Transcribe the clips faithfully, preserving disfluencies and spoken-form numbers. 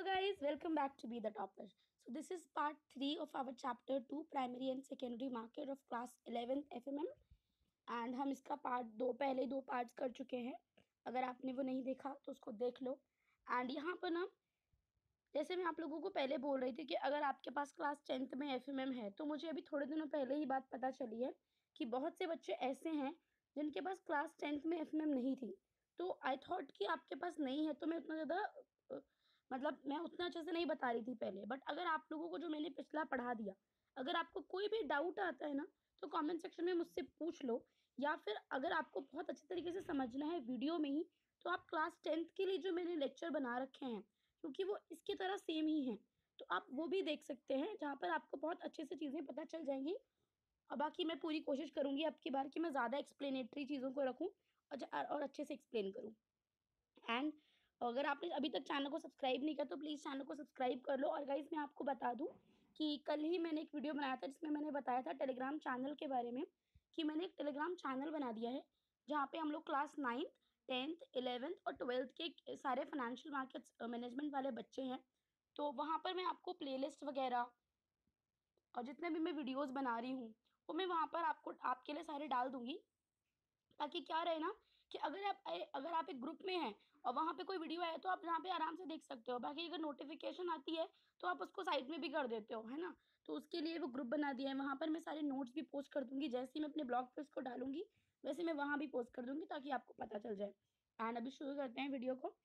guys, welcome back to Be the Topper. So this is part three of our chapter two, primary and secondary market of class eleventh F M M. And हम इसका part दो पहले दो parts कर चुके हैं. अगर आपने वो नहीं देखा तो उसको देख लो. एंड यहाँ पर ना जैसे मैं आप लोगों को पहले बोल रही थी कि अगर आपके पास क्लास टेंथ में एफ एम एम है, तो मुझे अभी थोड़े दिनों पहले ही बात पता चली है कि बहुत से बच्चे ऐसे हैं जिनके पास क्लास टेंथ में एफ एम एम नहीं थी. तो आई थॉट कि आपके पास नहीं है तो मैं उतना ज़्यादा मतलब मैं उतना अच्छे से नहीं बता रही थी पहले. बट अगर आप लोगों को जो मैंने पिछला पढ़ा दिया, अगर आपको कोई भी डाउट आता है ना, तो कमेंट सेक्शन में मुझसे पूछ लो. या फिर अगर आपको बहुत अच्छे तरीके से समझना है वीडियो में ही, तो आप क्लास टेंथ के लिए जो मैंने लेक्चर बना रखे हैं, क्योंकि वो इसकी तरह सेम ही हैं, तो आप वो भी देख सकते हैं, जहाँ पर आपको बहुत अच्छे से चीज़ें पता चल जाएंगी. और बाकी मैं पूरी कोशिश करूँगी अब की बार कि मैं ज़्यादा एक्सप्लेनेटरी चीज़ों को रखूँ और और अच्छे से एक्सप्लेन करूँ. एंड अगर आपने अभी तक चैनल को सब्सक्राइब नहीं किया तो प्लीज़ चैनल को सब्सक्राइब कर लो. और गाइस मैं आपको बता दूं कि कल ही मैंने एक वीडियो बनाया था जिसमें मैंने बताया था टेलीग्राम चैनल के बारे में, कि मैंने एक टेलीग्राम चैनल बना दिया है जहाँ पे हम लोग क्लास नाइन्थ टेंथ इलेवेंथ और ट्वेल्थ के सारे फाइनेंशियल मार्केट्स मैनेजमेंट वाले बच्चे हैं. तो वहाँ पर मैं आपको प्लेलिस्ट वगैरह और जितने भी मैं वीडियोज़ बना रही हूँ वो मैं वहाँ पर आपको आपके लिए सारे डाल दूँगी, ताकि क्या रहे ना कि अगर आप अगर आप एक ग्रुप में हैं और वहाँ पे कोई वीडियो आए तो आप यहाँ पे आराम से देख सकते हो. बाकी अगर नोटिफिकेशन आती है तो आप उसको साइड में भी कर देते हो, है ना. तो उसके लिए वो ग्रुप बना दिया है. वहाँ पर मैं सारे नोट्स भी पोस्ट कर दूँगी. जैसे ही मैं अपने ब्लॉग पे उसको डालूँगी वैसे मैं वहाँ भी पोस्ट कर दूँगी, ताकि आपको पता चल जाए. एंड अभी शुरू करते हैं वीडियो को.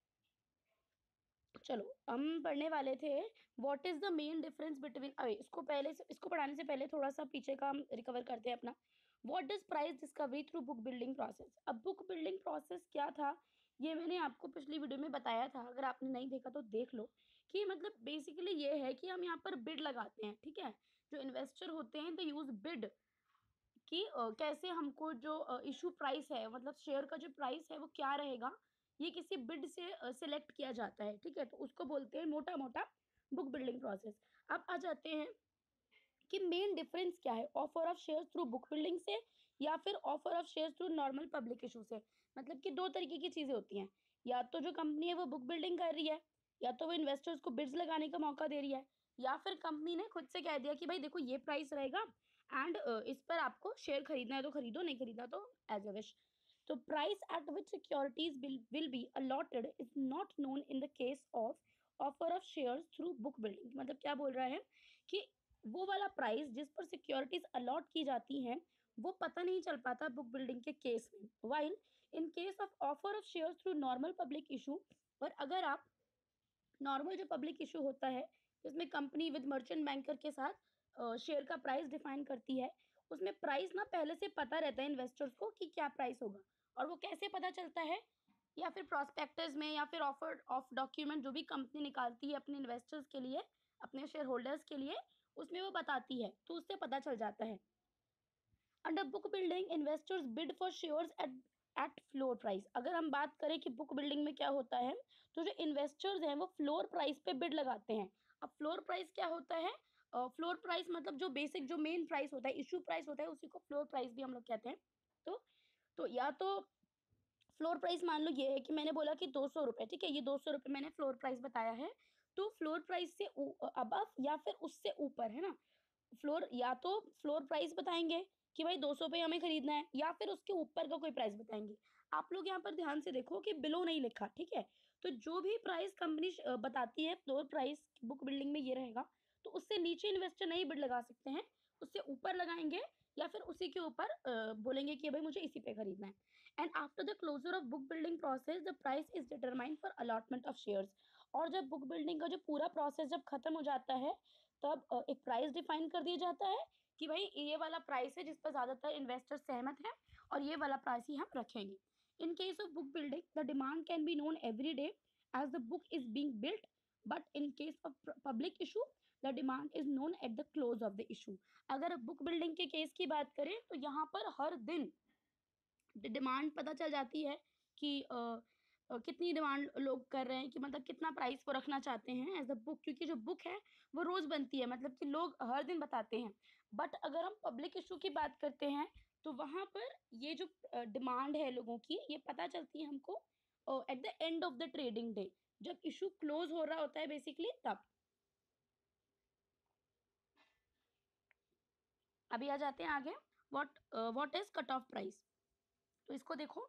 चलो हम पढ़ने वाले थे what is the main difference between. अरे इसको पहले से इसको पढ़ाने से पहले थोड़ा सा पीछे का हम रिकवर करते हैं अपना. What does price discovery through book building process. अब बुक बिल्डिंग प्रोसेस क्या था, ये मैंने आपको पिछली वीडियो में बताया था. अगर आपने नहीं देखा तो देख लो. कि मतलब बेसिकली ये है कि हम यहाँ पर बिड लगाते हैं, ठीक है. जो इन्वेस्टर होते हैं दे यूज बिड, कि अ, कैसे हमको जो इशू प्राइस है, मतलब शेयर का जो प्राइस है वो क्या रहेगा, ये किसी बिड से सिलेक्ट किया जाता है, ठीक है. तो उसको बोलते हैं मोटा मोटा बुक बिल्डिंग प्रोसेस. अब आ जाते हैं कि मेन डिफरेंस क्या है offer of shares through book building से या फिर offer of shares through normal public issue से. मतलब कि दो तरीके की चीज़ें होती हैं. या तो जो कंपनी है वो बुक बिल्डिंग कर रही है, या तो वो इन्वेस्टर्स को बिड्स लगाने का मौका दे रही है, या फिर कंपनी ने खुद से कह दिया कि भाई देखो ये प्राइस रहेगा एंड इस पर आपको शेयर खरीदना है तो खरीदो, नहीं खरीदना तो एज अ विश. तो price at which securities will be allotted is not known in the case of offer of shares through book building. मतलब क्या बोल रहा है कि वो वाला प्राइस जिस पर सिक्योरिटीज अलॉट की जाती हैं वो पता नहीं चल पाता बुक बिल्डिंग के केस में. While in case of offer of shares through normal public issue, और अगर आप नॉर्मल जो पब्लिक इशू होता है जिसमें कंपनी विद मर्चेंट बैंकर के साथ शेयर का प्राइस डिफाइन करती है, उसमें प्राइस ना पहले से पता रहता है इन्वेस्टर्स को कि क्या प्राइस होगा. और वो कैसे पता चलता है, या फिर प्रॉस्पेक्टस में, या फिर ऑफर ऑफ डॉक्यूमेंट जो भी कंपनी निकालती है अपने इन्वेस्टर्स के लिए, अपने शेयर होल्डर्स के लिए, उसमें वो बताती है, तो उससे पता चल जाता है. Under book building investors bid for shares at at floor price. अगर हम बात करें कि बुक बिल्डिंग में क्या होता है, तो जो इन्वेस्टर्स हैं वो फ्लोर प्राइस पे बिड लगाते हैं. अब फ्लोर प्राइस क्या होता है, फ्लोर uh, प्राइस मतलब जो बेसिक जो मेन प्राइस होता है, इशू प्राइस होता है, उसी को फ्लोर प्राइस भी हम लोग कहते हैं. तो तो या तो फ्लोर प्राइस मान लो ये है कि मैंने बोला कि दो सौ रुपये, ठीक है, ये दो सौ रुपये मैंने फ्लोर प्राइस बताया है. तो फ्लोर प्राइस से अबव या फिर उससे ऊपर, है ना. फ्लोर या तो फ्लोर प्राइस बताएंगे कि भाई दो सौ पे हमें खरीदना है, या फिर उसके ऊपर का कोई प्राइस बताएंगे. आप लोग यहाँ पर ध्यान से देखो कि बिलो नहीं लिखा, ठीक है. तो जो भी प्राइस कंपनी बताती है फ्लोर प्राइस बुक बिल्डिंग में ये रहेगा. तो उससे नीचे इन्वेस्टर नहीं बिड लगा सकते हैं, उससे ऊपर लगाएंगे, या फिर उसी के ऊपर बोलेंगे कि भाई मुझे इसी पे खरीदना है. And after the closure of book building process the price is determined for allotment of shares. और जब बुक बिल्डिंग का जो पूरा प्रोसेस जब खत्म हो जाता है, तब एक प्राइस डिफाइन कर दिया जाता है कि भाई ये वाला प्राइस है जिस पर ज़्यादातर इन्वेस्टर सहमत हैं, और ये वाला प्राइस ही हम रखेंगे. In case of book building the demand can be known every day as the book is being built, but in case of public issue the demand is known at the close of the issue. अगर book building के case की बात करें तो यहाँ पर हर दिन demand पता चल जाती है कि आ, कितनी डिमांड लोग कर रहे हैं, कि मतलब कितना प्राइस वो रखना चाहते हैं एज द बुक, क्योंकि जो बुक है वो रोज़ बनती है, मतलब कि लोग हर दिन बताते हैं. बट अगर हम पब्लिक इशू की बात करते हैं तो वहाँ पर ये जो डिमांड है लोगों की, ये पता चलती है हमको at the end of the trading day. जब इशू क्लोज हो रहा होता है बेसिकली तब। अभी आ जाते हैं आगे, what what is cut off price. तो इसको देखो,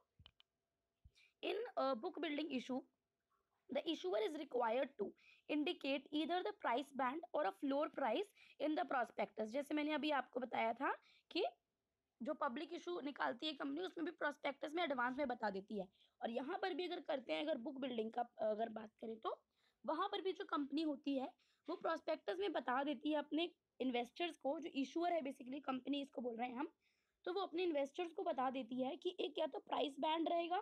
in book building issue the issuer is required to indicate either the price band or a floor price in the prospectus। जैसे मैंने अभी आपको बताया था कि जो पब्लिक इशू निकालती है कंपनी उसमें भी प्रोस्पेक्टस में एडवांस में बता देती है, और यहाँ पर भी अगर करते हैं, अगर बुक बिल्डिंग का अगर बात करें तो वहां पर भी जो कंपनी होती है वो प्रोस्पेक्टस में बता देती है अपने इन्वेस्टर्स को, जो इशूअर है बेसिकली कंपनी इसको बोल रहे हैं हम, तो वो अपने इन्वेस्टर्स को बता देती है कि एक या तो प्राइस बैंड रहेगा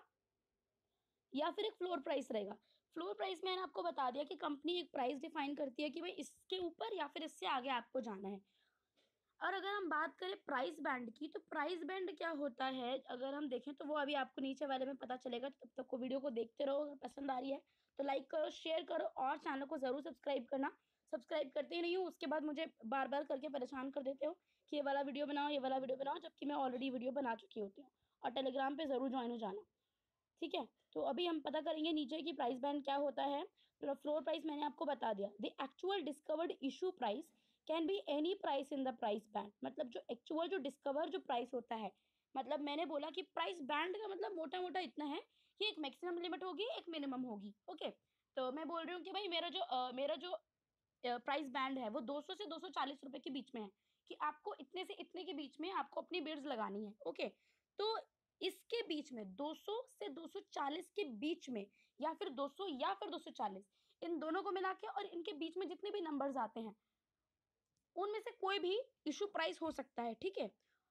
या फिर एक फ्लोर प्राइस रहेगा। फ्लोर प्राइस मैंने आपको बता दिया कि कंपनी एक प्राइस डिफाइन करती है कि भाई इसके ऊपर या फिर इससे आगे आपको जाना है। और अगर हम बात करें प्राइस बैंड की, तो प्राइस बैंड क्या होता है अगर हम देखें तो वो अभी आपको नीचे वाले में पता चलेगा। तब तक को वीडियो को देखते रहो, अगर पसंद आ रही है तो लाइक करो, शेयर करो, और चैनल को जरूर सब्सक्राइब करना। सब्सक्राइब करते ही नहीं हो, उसके बाद मुझे बार बार करके परेशान कर देते हो कि ये वाला वीडियो बनाओ, ये वाला वीडियो बनाओ, जबकि मैं ऑलरेडी वीडियो बना चुकी होती हूँ। और टेलीग्राम पे जरूर ज्वाइन हो जाना, ठीक है। तो अभी हम पता करेंगे नीचे की प्राइस बैंड क्या होता है। तो फ्लोर प्राइस मैंने आपको बता दिया। The actual discovered issue price can be any price in the price band. मतलब जो एक्चुअल जो डिस्कवर जो प्राइस होता है, मतलब मैंने बोला कि प्राइस बैंड का मतलब मोटा मोटा इतना है कि एक मैक्सिमम लिमिट होगी, एक मिनिमम होगी। ओके, तो मैं बोल रही हूँ कि भाई मेरा जो अ, मेरा जो प्राइस बैंड है वो दो सौ से दो सौ चालीस रुपए के बीच में है, कि आपको इतने से इतने के बीच में आपको अपनी बिड्स लगानी है। ओके, तो इसके बीच में दो सौ से दो सौ चालीस के बीच में, या फिर दो सौ या फिर दो सौ चालीस, इन दोनों को मिला के और इनके बीच में जितने भी नंबर्स आते हैं उनमें से कोई भी इशू प्राइस हो सकता है, ठीक है।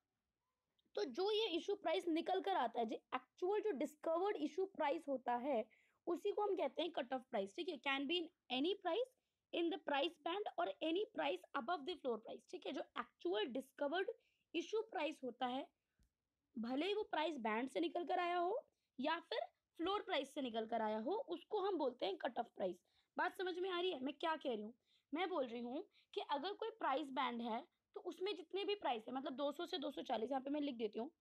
तो जो ये इशू प्राइस निकल कर आता है, जो एक्चुअल जो डिस्कवर्ड इशू प्राइस होता है, उसी को हम कहते हैं कट ऑफ प्राइस, ठीक है। Can be in any price in the price band और any price above the floor price, ठीक है। जो एक्चुअल डिस्कवर्ड इशू प्राइस होता है, भले ही वो प्राइस बैंड से निकल कर आया हो या फिर फ्लोर प्राइस से निकल कर आया हो, उसको हम बोलते हैं कट ऑफ प्राइस। बात समझ में आ रही है मैं क्या कह रही हूँ? मैं बोल रही हूँ कि अगर कोई प्राइस बैंड है तो उसमें जितने भी प्राइस है, मतलब दो सौ से दो सौ चालीस, यहाँ पे मैं लिख देती हूँ,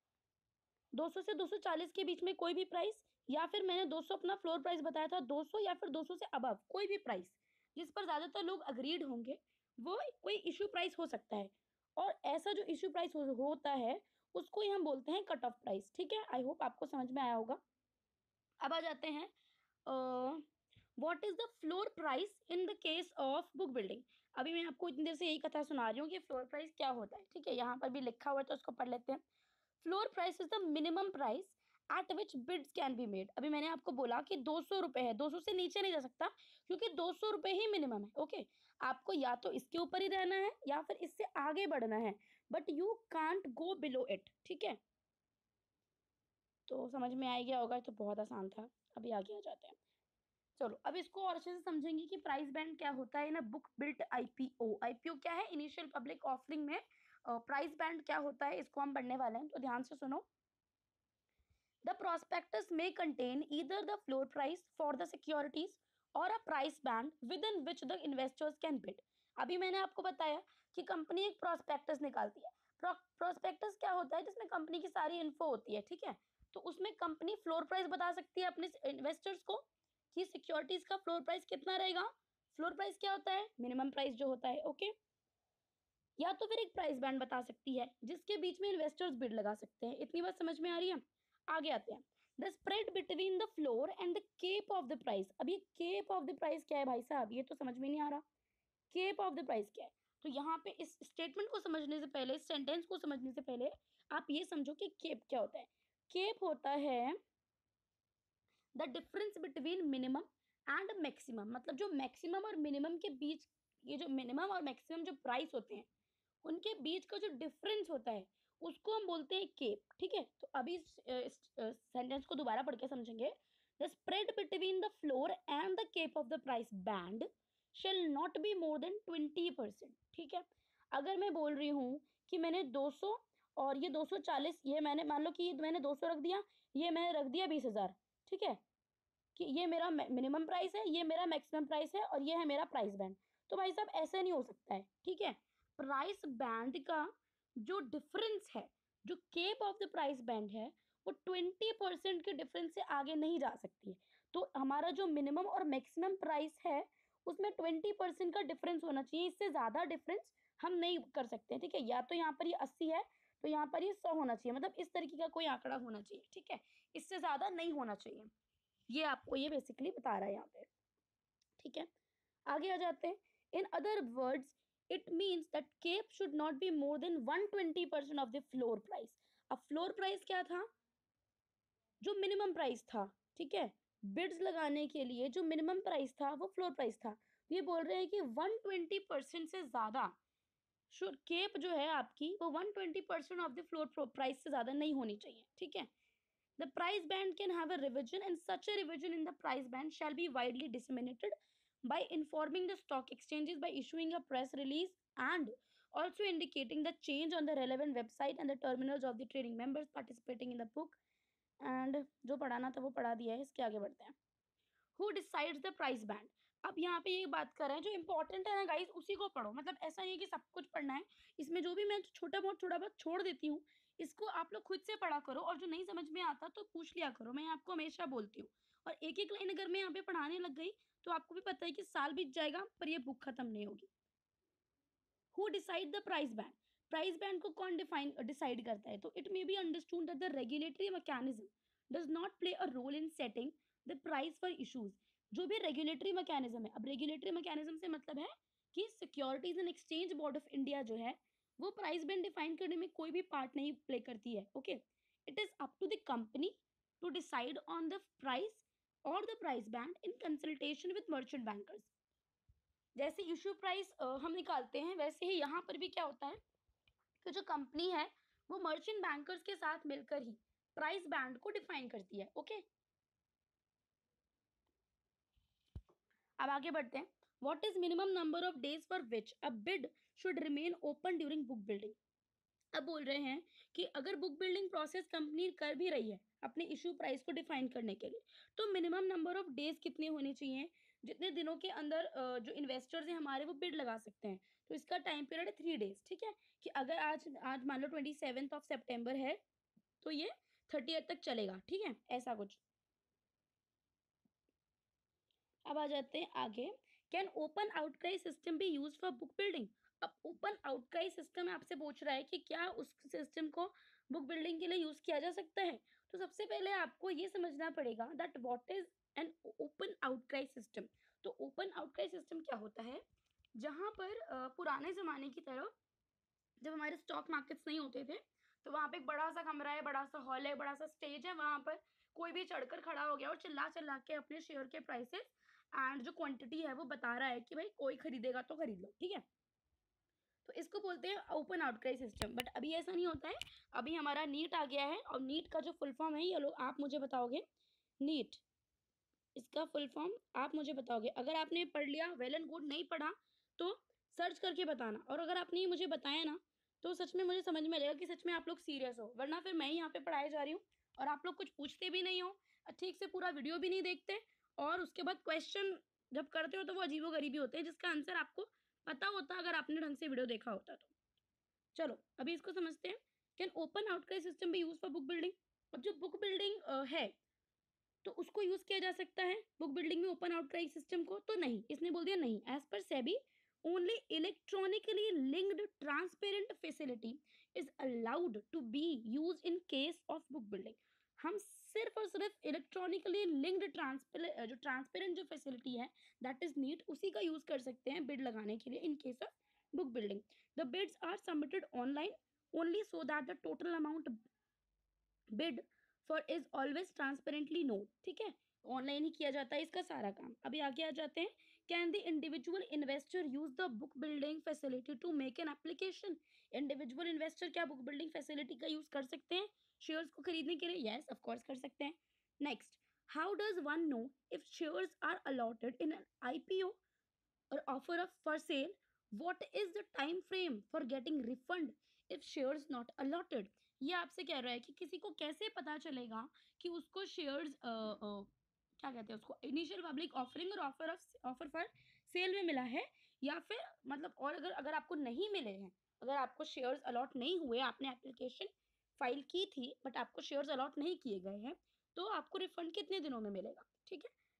दो सौ से दो सौ चालीस के बीच में कोई भी प्राइस, या फिर मैंने दो सौ अपना फ्लोर प्राइस बताया था, दो सौ या फिर दो सौ से अबव कोई भी प्राइस जिस पर ज्यादातर लोग अग्रीड होंगे, वो कोई इशू प्राइस हो सकता है। और ऐसा जो इशू प्राइस हो, होता है उसको ही हम बोलते हैं कट ऑफ प्राइस, ठीक है। आई होप आपको समझ में आया होगा। अब आ जाते हैं what is the floor price in the case of book building. अभी मैं आपको इतनी देर से यही कथा सुना रही हूँ कि फ्लोर प्राइस क्या होता है, ठीक है। यहाँ पर भी लिखा हुआ है तो उसको पढ़ लेते हैं। Floor price is the minimum price at which bids can be made. अभी मैंने आपको बोला कि दो सौ रुपए है, दो सौ से नीचे नहीं जा सकता, क्योंकि दो सौ रुपए ही मिनिमम है। ओके, आपको या तो इसके ऊपर ही रहना है या फिर इससे आगे बढ़ना है, but you can't go below it, ठीक है। तो समझ में आ गया होगा, तो बहुत आसान था। अभी आगे आ जाते हैं। चलो अब इसको और अच्छे से समझेंगे कि प्राइस बैंड क्या होता है ना। बुक बिल्ट आईपीओ, आईपीओ क्या है? इनिशियल पब्लिक ऑफरिंग में प्राइस बैंड क्या होता है, इसको हम पढ़ने वाले हैं, तो ध्यान से सुनो। The prospectus may contain either the floor price for the securities or a price band within which the investors can bid। अभी मैंने आपको बताया कि कंपनी एक प्रोस्पेक्टस निकालती है। प्रोस्पेक्टस क्या होता है? जिसमें कंपनी की सारी इन्फो होती है, ठीक है। तो उसमें कंपनी फ्लोर प्राइस बता सकती है अपने इन्वेस्टर्स को कि सिक्योरिटीज का फ्लोर प्राइस कितना रहेगा। फ्लोर प्राइस क्या होता है? मिनिमम प्राइस जो होता है, ओके। या तो फिर एक प्राइस बैंड बता सकती है जिसके बीच में इन्वेस्टर्स बिड लगा सकते हैं। इतनी बात समझ में आ रही है? आगे आते हैं। The spread between the floor and the cap of the price. अब ये केप ऑफ द प्राइस क्या है भाई साहब? ये तो समझ में नहीं आ रहा। केप ऑफ द प्राइस क्या है? तो यहाँ पे इस स्टेटमेंट को समझने से पहले, इस सेंटेंस को समझने से पहले आप ये समझो कि केप क्या होता है। केप होता है the difference between minimum and maximum. मतलब जो मैक्सिमम और मिनिमम के बीच, ये जो मिनिमम और मैक्सिमम जो प्राइस होते हैं उनके बीच का जो डिफरेंस होता है उसको हम बोलते हैं केप, ठीक है। तो अभी इस सेंटेंस को दोबारा पढ़ के समझेंगे। The spread between the floor and the cap of the price band shall not be more than twenty percent, ठीक है। अगर मैं बोल रही हूँ कि मैंने दो सौ और ये दो सौ चालीस, ये मैंने मान लो कि ये मैंने दो सौ रख दिया, ये मैंने रख दिया बीस हजार, ठीक है, कि ये मेरा मिनिमम प्राइस है, ये मेरा मैक्सिमम प्राइस है और ये है मेरा प्राइस बैंड। तो भाई साहब ऐसे नहीं हो सकता है, ठीक है। प्राइस बैंड का जो डिफरेंस है, जो cap of the price band है, वो ट्वेंटी परसेंट के डिफरेंस से आगे नहीं जा सकती है। तो हमारा जो मिनिमम और मैक्सिमम प्राइस है उसमें ट्वेंटी परसेंट का डिफरेंस होना चाहिए, इससे ज़्यादा डिफरेंस हम नहीं कर सकते, ठीक है। या तो यहाँ पर ये अस्सी है तो यहाँ पर ये सौ होना चाहिए, मतलब इस तरीके का कोई आंकड़ा होना चाहिए, ठीक है। इससे ज़्यादा नहीं होना चाहिए, ये आपको ये बेसिकली बता रहा है यहाँ पे, ठीक है। आगे आ जाते हैं। In other words it means that cap should not be more than one twenty percent of the floor price. अब फ्लोर प्राइस क्या था? जो मिनिमम प्राइस था, ठीक है। बिड्स लगाने के लिए जो मिनिमम प्राइस था वो फ्लोर प्राइस था। ये बोल रहे हैं कि वन ट्वेंटी परसेंट से ज़्यादा शुड केप जो है आपकी वो one twenty percent of the floor price से ज़्यादा नहीं होनी चाहिए, ठीक है। The price band can have a revision, and such a revision in the price band shall be widely disseminated by informing the stock exchanges by issuing a press release and also indicating the change on the relevant website and the terminals of the trading members participating in the book. And जो पढ़ाना था वो पढ़ा दिया है, इसके आगे बढ़ते हैं। Who decides the price band? अब यहाँ पे ये बात कर रहे हैं जो इंपॉर्टेंट है ना गाइस उसी को पढ़ो, मतलब ऐसा नहीं है कि सब कुछ पढ़ना है। इसमें जो भी मैं छोटा बहुत छोटा बहुत छोड़ देती हूँ इसको आप लोग खुद से पढ़ा करो, और जो नहीं समझ में आता तो पूछ लिया करो, मैं आपको हमेशा बोलती हूँ। और एक एक लाइन अगर मैं यहाँ पे पढ़ाने लग गई तो आपको भी पता है कि साल बीत जाएगा पर ये बुक खत्म नहीं होगी। Who decide the price band? Price band को कौन डिफाइन डिसाइड करता है? तो it may be understood that the regulatory mechanism does not play a role in setting the price for issues. जो भी रेगुलेटरी मैकेनिज्म है, अब रेगुलेटरी मैकेनिज्म से मतलब है कि securities and exchange board of India जो है वो प्राइस बैंड डिफाइन करने में कोई भी पार्ट नहीं प्ले करती है, okay. It is up to the company to decide on the price और the price band in consultation with merchant bankers. जैसे इशू प्राइस हम निकालते हैं वैसे ही यहाँ पर भी क्या होता है कि जो कंपनी है वो मर्चेंट बैंकर्स के साथ मिलकर ही प्राइस बैंड को डिफाइन करती है, ओके। अब आगे बढ़ते हैं। What is minimum number of days for which a bid should remain open during book building. अब बोल रहे हैं कि अगर बुक बिल्डिंग प्रोसेस कंपनी कर भी रही है अपने इशू प्राइस को डिफाइन करने के लिए तो मिनिमम नंबर ऑफ डेज कितने होने चाहिए, जितने दिनों के अंदर जो इन्वेस्टर्स हैं हमारे वो बिड लगा सकते हैं। तो इसका टाइम पीरियड है थ्री डेज, ठीक है। कि अगर आज आज मान लो ट्वेंटी सेवेंथ ऑफ सेप्टेम्बर है तो ये थर्टी तक चलेगा, ठीक है, ऐसा कुछ। अब आ जाते हैं आगे। Can open outcry system be use for book building. अब ओपन आउटक्राई सिस्टम आपसे पूछ रहा है कि क्या उस सिस्टम को बुक बिल्डिंग के लिए यूज किया जा सकता है। तो सबसे पहले आपको ये समझना पड़ेगा that what is an open outcry system. तो ओपन आउटक्राई सिस्टम क्या होता है, जहां पर पुराने जमाने की तरह जब हमारे स्टॉक मार्केट्स नहीं होते थे तो वहां पे एक बड़ा सा कमरा है, बड़ा सा हॉल है, बड़ा सा स्टेज है, वहां पर कोई भी चढ़कर खड़ा हो गया और चिल्ला चिल्ला के अपने शेयर के प्राइसेस एंड जो क्वांटिटी है वो बता रहा है कि भाई कोई खरीदेगा तो खरीद लो, ठीक है। तो इसको बोलते हैं ओपन आउटक्राई सिस्टम। बट अभी ऐसा नहीं होता है, अभी हमारा नीट आ गया है और नीट का जो फुल फॉर्म है ये लोग आप मुझे बताओगे। नीट इसका फुल फॉर्म आप मुझे बताओगे। अगर आपने पढ़ लिया वेल एंड गुड, नहीं पढ़ा तो सर्च करके बताना। और अगर आपने मुझे बताया ना तो सच में मुझे समझ में आएगा कि सच में आप लोग सीरियस हो, वरना फिर मैं ही यहाँ पे पढ़ाए जा रही हूँ और आप लोग कुछ पूछते भी नहीं हो, ठीक से पूरा वीडियो भी नहीं देखते, और उसके बाद क्वेश्चन जब करते हो तो वो अजीबोगरीबी होते हैं जिसका आंसर आपको पता होता अगर आपने ढंग से वीडियो देखा होता तो। चलो अभी इसको समझते हैं। Can open outcry system be use for book building. अब जो बुक बिल्डिंग है तो उसको यूज किया जा सकता है बुक बिल्डिंग में ओपन आउटक्राई सिस्टम को, तो नहीं, इसने बोल दिया नहीं। As per SEBI only electronically linked transparent facility is allowed to be use in case of book building. हम सिर्फ और सिर्फ इलेक्ट्रॉनिकली लिंक्ड ट्रांसपेरेंट जो ट्रांसपेरेंट जो फैसिलिटी है दैट इज नीट उसी का यूज कर सकते हैं बिड लगाने के लिए in case of book building. The bids are submitted online only so that the total amount bid for is always transparently know, ठीक है। ऑनलाइन ही किया जाता है इसका सारा काम। अभी आगे आ जाते हैं। Can the individual investor use the book building facility to make an application. Individual investor क्या बुक बिल्डिंग फैसिलिटी का यूज कर सकते हैं शेयर्स को खरीदने के लिए? यस ऑफ कोर्स कर सकते हैं। Next, how does one know if shares are allotted in an IPO और offer of for sale? What is the time frame for getting refund if shares not allotted? ये आपसे कह रहा है कि किसी को कैसे पता चलेगा कि उसको शेयर्स क्या कहते हैं उसको इनिशियल पब्लिक ऑफरिंग और offer of offer for sale में मिला है, या फिर मतलब और अगर अगर आपको नहीं मिले हैं, अगर आपको शेयर्स अलॉट नहीं हुए, आपने एप्लीकेशन फाइल की थी बट आपको शेयर्स अलॉट नहीं किए गए हैं, तो आपको रिफंड कितने दिनों में मिलेगा, ठीक है।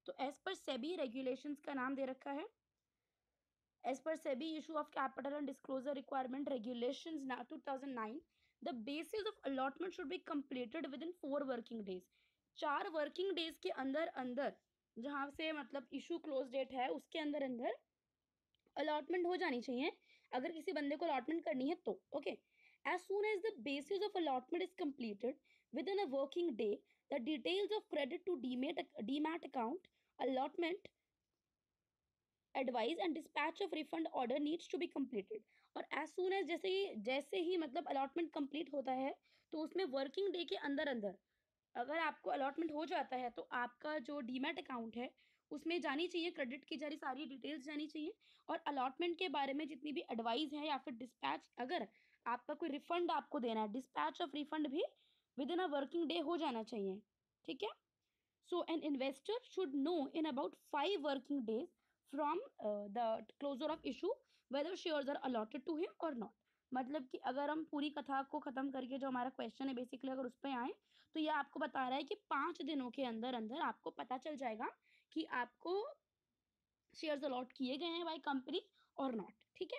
तो एज पर सेबी रेगुलेशंस का नाम दे रखा है, as per SEBI issue of capital and disclosure requirement regulations now two thousand nine, the basis of allotment should be completed within four working days. चार वर्किंग डेज के अंदर अंदर, जहां से मतलब इशू क्लोज डेट है उसके अंदर अंदर अलॉटमेंट हो जानी चाहिए अगर किसी बंदे को अलॉटमेंट करनी है तो। Okay, as soon as the basis of allotment is completed within a working day, the details of credit to demat demat account, allotment advice and dispatch of refund order needs to be completed. और as soon as जैसे ही जैसे ही मतलब allotment complete होता है तो उसमें working day के अंदर अंदर अगर आपको अलॉटमेंट हो जाता है तो आपका जो डीमैट अकाउंट है उसमें जानी चाहिए, क्रेडिट की जारी सारी डिटेल्स जानी चाहिए, और अलॉटमेंट के बारे में जितनी भी एडवाइस है या फिर डिस्पैच, अगर आपका कोई रिफंड आपको देना है, डिस्पैच ऑफ रिफंड भी within a working day हो जाना चाहिए। ठीक है, so an investor should know in about five working days from the closure of issue whether shares are allotted to him और नॉट। मतलब कि अगर हम पूरी कथा को खत्म करके जो हमारा क्वेश्चन है बेसिकली अगर उस पर आए तो ये आपको बता रहा है कि पांच दिनों के अंदर अंदर आपको पता चल जाएगा कि आपको शेयर्स अलॉट किए गए हैं बाय कंपनी और नॉट। ठीक है,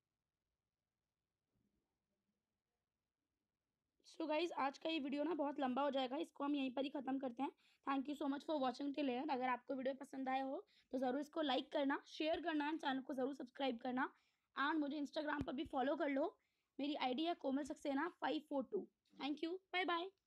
सो गाइज आज का ये वीडियो ना बहुत लंबा हो जाएगा, इसको हम यहीं पर ही खत्म करते हैं। Thank you so much for watching till end. अगर आपको वीडियो पसंद आया हो तो ज़रूर इसको लाइक करना, शेयर करना एंड चैनल को ज़रूर सब्सक्राइब करना, एंड मुझे इंस्टाग्राम पर भी फॉलो कर लो। मेरी आईडी है Komal Saxena five four two. Thank you, bye bye.